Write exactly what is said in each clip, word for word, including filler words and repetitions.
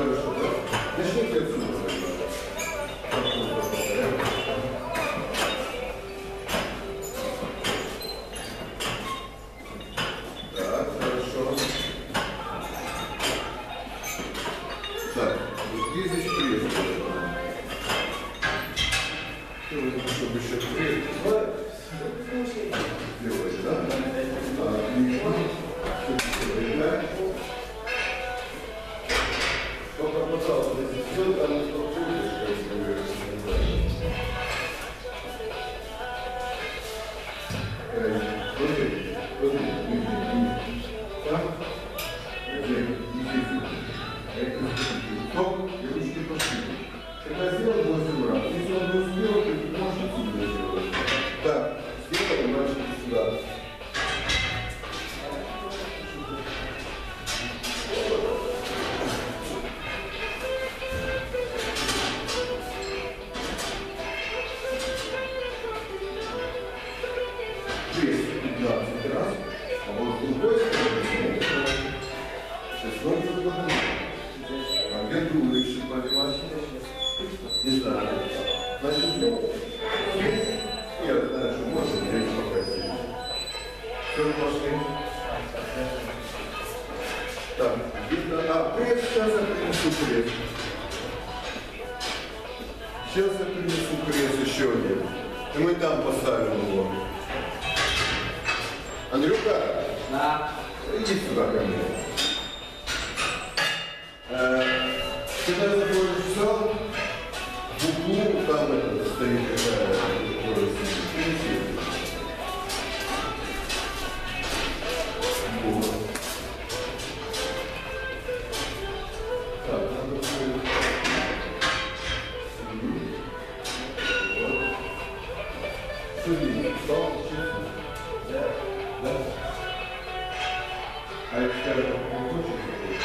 Хорошо, да? Начните отсюда. Так, хорошо. Так, где здесь пресс? Чтобы еще пресс. Делать, да? Отлично. Только, пожалуйста, если все, там не попробуешь, как Стоп, и ручки пошли. Это сделал восемь раз. Если он не успел, то ты можешь отсюда сделать. Так, сделаем, дальше сюда. пятнадцать раз, а вот с другой стороны шестнадцать раз. А где другой еще понимаешь? Не знаю. Значит, ну, нет, знаешь, можно здесь попросить. Все, пошли. Так, видно, а пресс, сейчас я принесу пресс. Сейчас я принесу пресс еще один. И мы там поставим его. Андрюха, да. Иди сюда ко мне. Э, когда заходишь в зал, в углу там это, стоит такая, которая сидит. Вот. Так, надо будет. Вот. Сиди, встал, честно. Да? А это скажем, он хочет такой?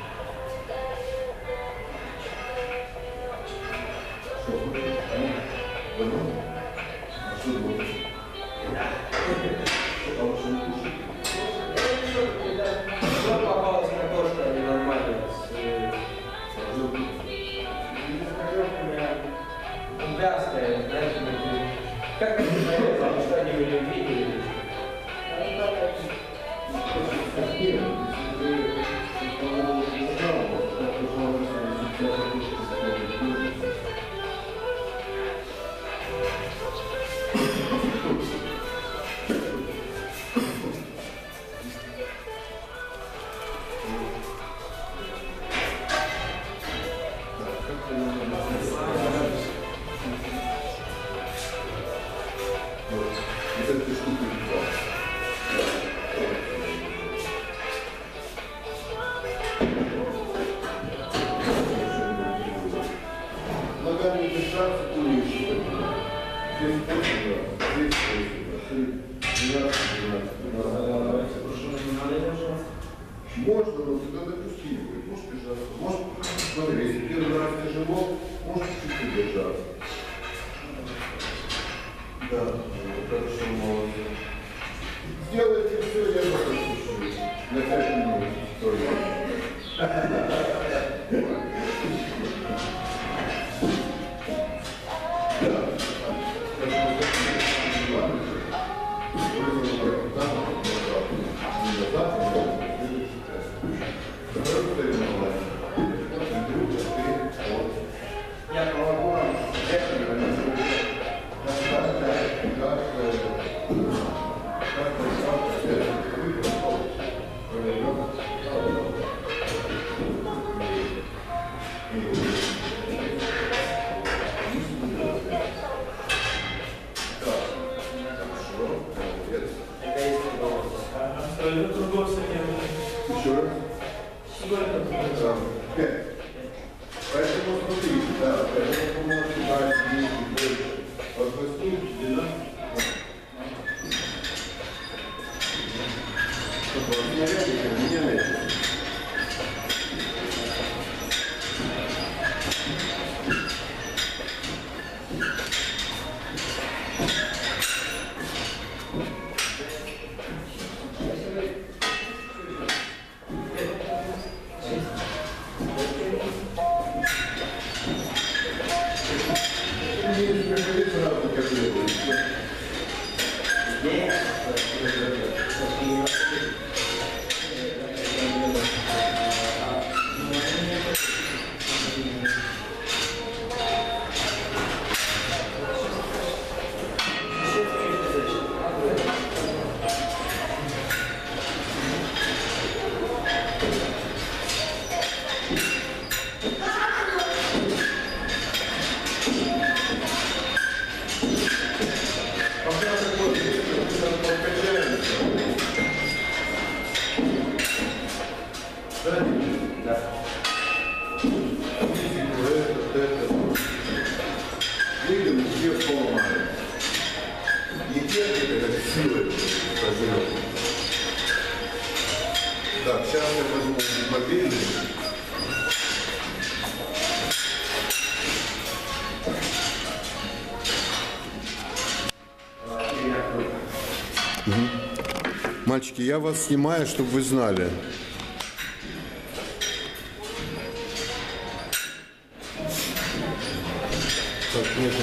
Что хочешь? Банан? А что ты хочешь? А лучше не кушать? Что попалась картошка ненормальная с вязкая, знаешь, как это называется, что они были видели? Ногами держаться, куличи. Здесь восемь раз, здесь восемь раз, двенадцать, двенадцать, двенадцать. Можно, но всегда допустимо. Можешь держаться. Можешь, смотри, если первый раз тяжело, можешь чуть-чуть держаться. Да, хорошо, молодец. Сделайте все, я вас отпущу. На пять минут. Я помогу вам. Еще раз. Пять. Поэтому смотри, да, поэтому можете брать вместе больше. От восьми до двенадцати. Чтобы не рядом, не меняйте. Пока такой, там подкачаемся. Да? Да. Это, это. Видим, где поломали. Не техника, как силы возьмем. Так, сейчас я возьму мобильный. Мальчики, я вас снимаю, чтобы вы знали. Так, нет,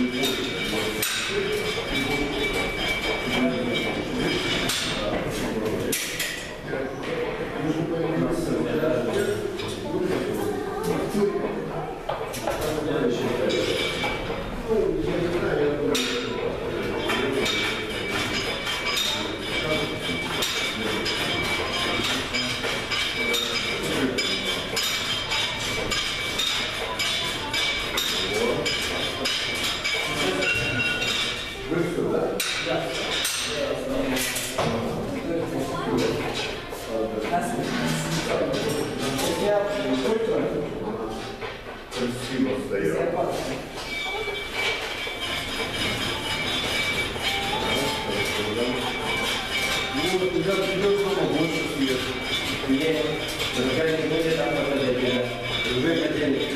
Красиво стоял. Ну, вот когда придешь дома, больше свет. Нет, зажигание будет там подождать. Уже хотели.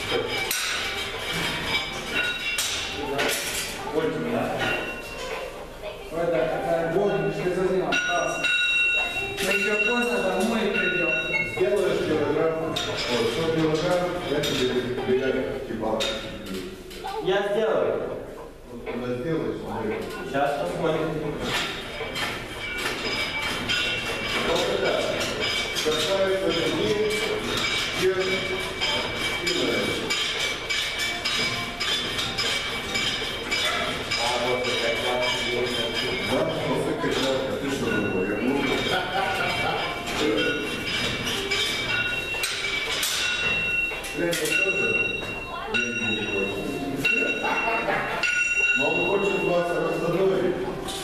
Больше, да? Вот такая боль, что заняла. Классно. Мы еще поздно домой придем. Сделаешь килограмм, вот, сто килограмм, я тебе придаю кебаб. Я сделаю. Вот когда сделаешь, смотри. Сейчас посмотрим. Красавица, дни, пир, сильная. А вот это Да, ну, ты качалка, ты что думал, я буду? Третья тоже? Но он хочет вас раздобыть.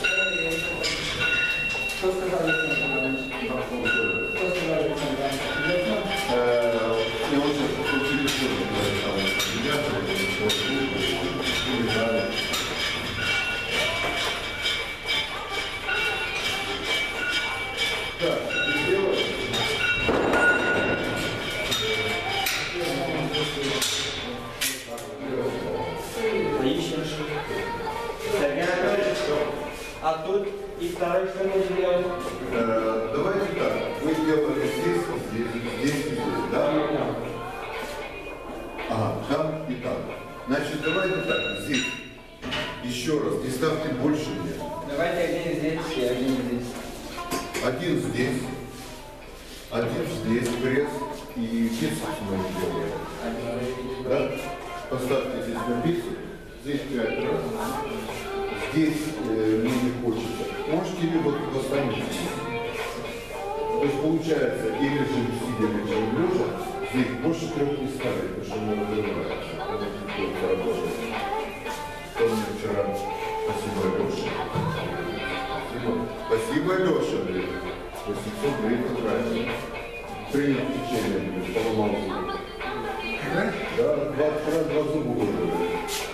Что сказал Александр Иванович? Что сказал Александр Иванович? Я очень получили тоже, ребята, убежали. Так, ты сделаешь? Ищем. Сергей Анатольевич, а тут и второй что мы сделаем? Э, Давайте так, вы делали здесь, здесь, здесь и здесь, да? Ага, там и там. Значит, давайте так, здесь. Еще раз, не ставьте больше мне. Давайте один здесь и один здесь. Один здесь, один здесь пресс и бицепс мы делаем. Да? Поставьте здесь на бицепс, здесь пять раз. Здесь э, мне не хочется. Можете либо поставить. То есть получается, и лежим сидя, лежим лежа, здесь больше трех не ставить, потому что мы разрываемся. Помню вчера. Спасибо, Леша. Спасибо. Спасибо, Леша, блин. восемьсот гривен потратил. Принял печенье, блин, поломал зубы. Да? Да, двадцать раз два зуба вырвали.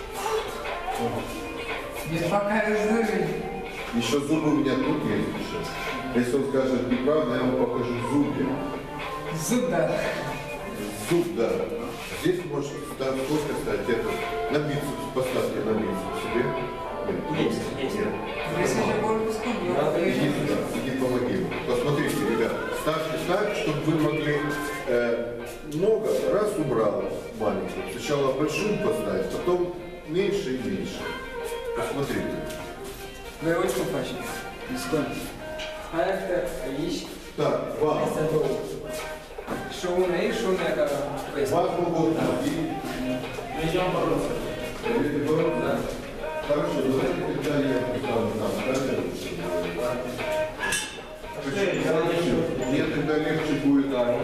Не пока раздули. Еще зубы у меня тут есть еще. Если он скажет неправильно, я вам покажу зубы. Зуб, да. Зуб, да. Здесь можешь ставить, сколько ставить это. На бицепс, поставьте на бицепс себе. Нет, Есть, есть. нет. Если же больше скуп, Надо иди туда, иди помоги. Посмотрите, ребят, ставьте так, чтобы вы могли э, много раз убрал маленькую. Сначала большую поставить, потом меньше и меньше. Посмотрите. Вы очень паче. Сколько? А это вещь. Так, вам. Шоуна и шоуна это пояс. Вас могут и... Идем бороться. Хотите бороться? Да. Хорошо, давайте тогда я поставлю там камеру. Мне тогда легче будет. Да.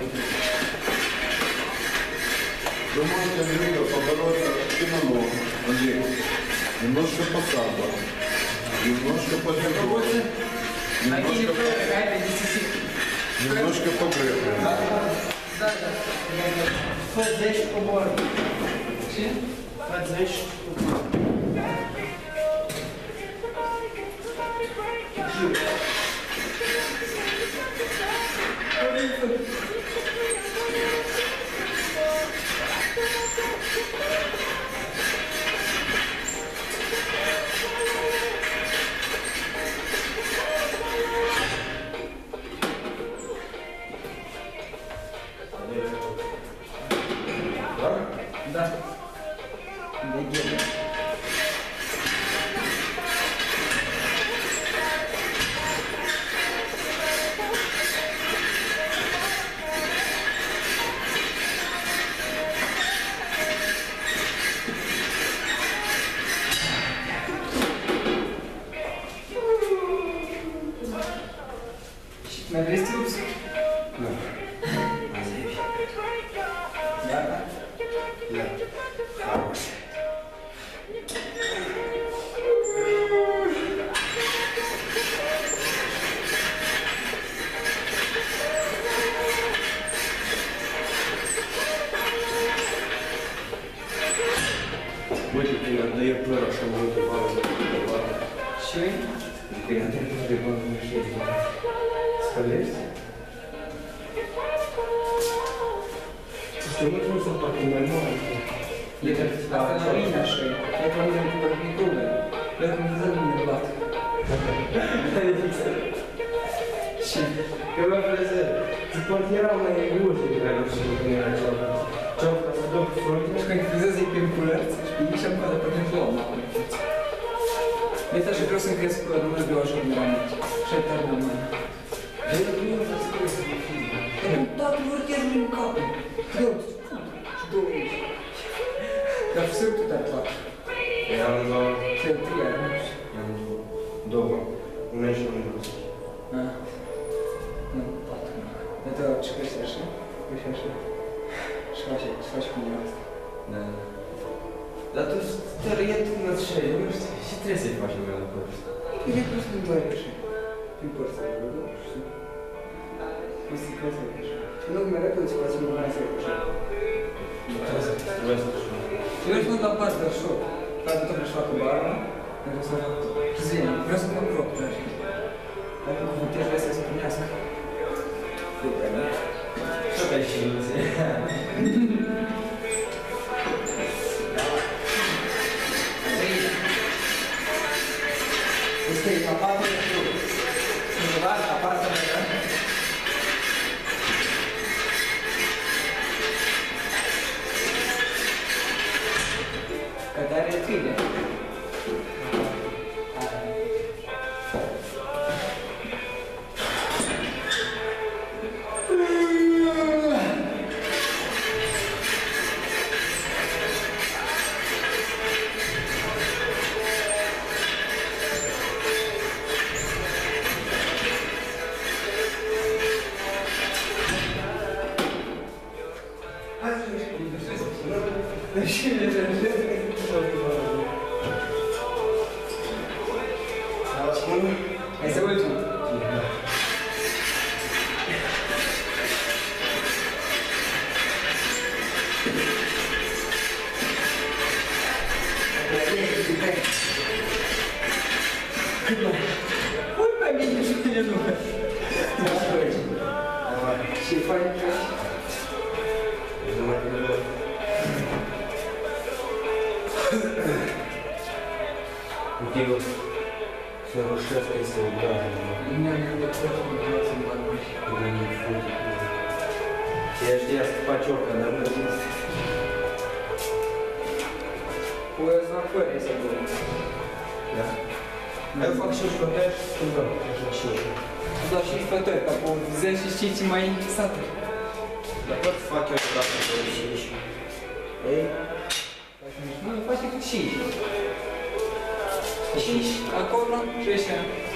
Вы можете, Андрюха, побороться кимоно, Андрей. Немножко по самбо. Немножко по джиу. Они не Немножко, против, а это десять. немножко по гребле. Да, да. Поддержь убор. Поддержь. Да. Да. dar eu plăr așa mult de vară, de vară. Și? Că i-am trecut de bani, nu știu de bani. Scălezi? Știu, nu sunt parcă mai mare. Asta la mine așa e. Eu pe mine cu părnicule. Eu cum să nu ne bat. Și? Că mă prezent. Poate era mai iute de care nu știu cum era cealaltă. Cealaltă ca să duc frunte. Și când frizează e prin culărți, știi? Și am coadă pe din flou, mă acolo. Mi-e așa greu să-mi cresc păr, nu-ți greu așa cum eram aici. Și ai tare la mână. Eu nu vreau să crezi să fii. Toată vârtierul în cap. Greu, și două mici. Dar și sărut te-ar place. Am două. Și ai trei, nu știu. Am două. Două. Una și una dos. Ah. Nu, patru. Dar te ce crește așa? Crește așa. Și faci, și faci cum e asta. Da. Dar tu te răiet în așa, eu nu știu. Și trebuie să-i faci lumea la părți. E plus nu doare așa. Prin părți, nu știu. O să crezi așa. Și nu mai repede ți faci un mai să așa. Trebuie să faci. Și eu sunt la partea de șoc. Tată tot își facă barba. Pentru să fac tot. Și zi, vreau să mă crop, dar dacă cuvântezi vrea să-i spunească. Uite, da? Și ai și iluzie. Este capabil de șoc. Undeva, la partea mea. Că are tine. Hai să ultimul. Cât mai? Ui, mai bine și bine nu. Și e fain că Nu mai bine lor. Motivul să roșească este o gravă. nu am de tot cum vreau să-mi bag mai. Cu mine fugi. Și ea știa să faci orca, dar nu este. Păi o să fac fără să dorm. Da. Eu fac și școtești și când vreau. Așa și eu. Da, și sfătări, ca pe o zi și știi ce mai interesată. Dar pot fac eu o dată pe cinci. Ei? Nu, faci cu cinci. cinci, acolo, și ăștia.